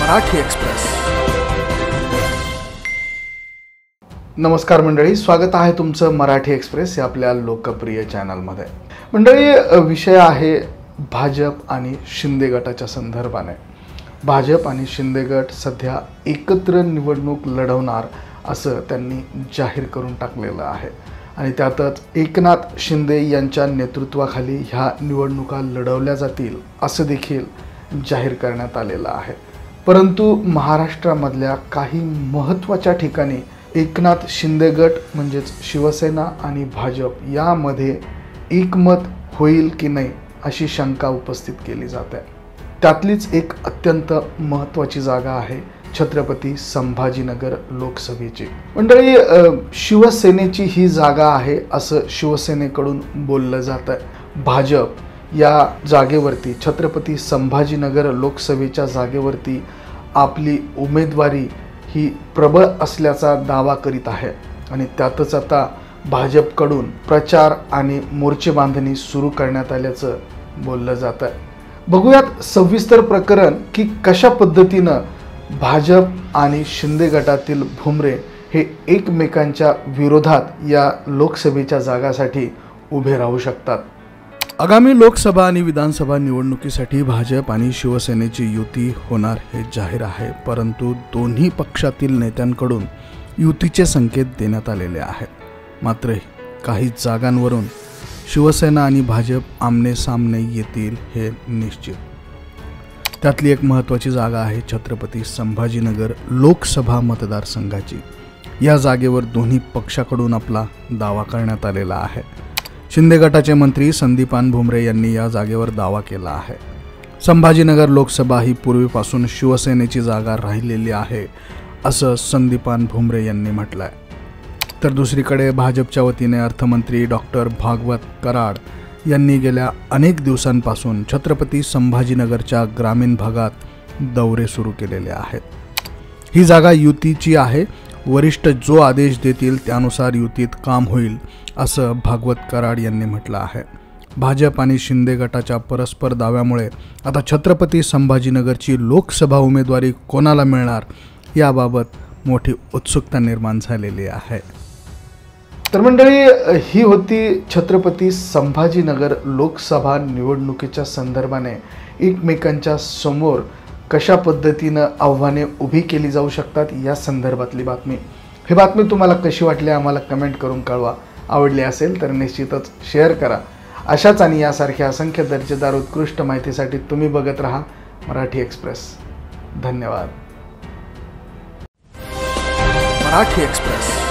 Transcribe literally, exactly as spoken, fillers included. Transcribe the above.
Marathi express. नमस्कार मंडळी, स्वागत आहे तुमचं मराठी एक्सप्रेस या आपल्या लोकप्रिय चॅनलमध्ये. मंडळी, विषय आहे भाजप आणि शिंदे गटाच्या संदर्भाने. भाजप आणि शिंदे गट सध्या एकत्र निवडणूक लढवणार असं त्यांनी जाहीर करून टाकलेलं आहे आणि त्यातच एकनाथ शिंदे यांच्या नेतृत्वाखाली ह्या निवडणुका लढवल्या जातील असं देखील जाहीर करण्यात आलेलं आहे. परंतु महाराष्ट्रामधल्या काही महत्त्वाच्या ठिकाणी एकनाथ शिंदे गट म्हणजेच शिवसेना आणि भाजप यामध्ये एकमत होईल की नाही अशी शंका उपस्थित केली जाते. त्यातलीच एक अत्यंत महत्त्वाची जागा आहे छत्रपती संभाजीनगर लोकसभेची. मंडळी, शिवसेनेची ही जागा आहे असं शिवसेनेकडून बोललं जातं. भाजप या जागेवरती, छत्रपती संभाजीनगर लोकसभेच्या जागेवरती आपली उमेदवारी ही प्रबळ असल्याचा दावा करीत आहे आणि त्यातच आता भाजपकडून प्रचार आणि मोर्चे बांधणी सुरू करण्यात आल्याचं बोललं जातं. बघूयात सविस्तर प्रकरण की कशा पद्धतीनं भाजप आणि शिंदे गटातील भुमरे हे एकमेकांच्या विरोधात या लोकसभेच्या जागासाठी उभे राहू शकतात. आगामी लोकसभा आणि विधानसभा निवडणुकीसाठी भाजप आणि शिवसेनेची युती होणार हे जाहीर आहे. परंतु दोन्ही पक्षातील नेत्यांकडून युतीचे संकेत देण्यात आलेले आहेत. मात्र काही जागांवरून शिवसेना आणि भाजप आमने सामने येतील हे निश्चित. त्यातली एक महत्त्वाची जागा आहे छत्रपती संभाजीनगर लोकसभा मतदारसंघाची. या जागेवर दोन्ही पक्षाकडून आपला दावा करण्यात आलेला आहे. शिंदे गटाचे मंत्री संदीपान भुमरे यांनी या जागेवर दावा केला आहे. संभाजीनगर लोकसभा ही पूर्वीपासून शिवसेनेची जागा राहिलेली आहे असं संदीपान भुमरे यांनी म्हटलं आहे. तर दुसरीकडे भाजपच्या वतीने अर्थमंत्री डॉक्टर भागवत कराड यांनी गेल्या अनेक दिवसांपासून छत्रपती संभाजीनगरच्या ग्रामीण भागात दौरे सुरू केलेले आहेत. ही जागा युतीची आहे. वरिष्ठ जो आदेश देतील त्यानुसार युतीत काम होईल असं भागवत कराड यांनी म्हटलं आहे. भाजप आणि शिंदे गटाच्या परस्पर दाव्यामुळे आता छत्रपती संभाजीनगरची लोकसभा उमेदवारी कोणाला मिळणार याबाबत मोठी उत्सुकता निर्माण झालेली आहे. तर मंडळी, ही होती छत्रपती संभाजीनगर लोकसभा निवडणुकीच्या संदर्भाने एकमेकांच्या समोर कशा पद्धतीनं आव्हाने उभी केली जाऊ शकतात या संदर्भातली बातमी. ही बातमी तुम्हाला कशी वाटली आम्हाला कमेंट करून कळवा. आवडली असेल तर निश्चितच शेअर करा. अशाच आणि यासारख्या असंख्य दर्जेदार उत्कृष्ट माहितीसाठी तुम्ही बघत राहा मराठी एक्सप्रेस. धन्यवाद. मराठी एक्सप्रेस.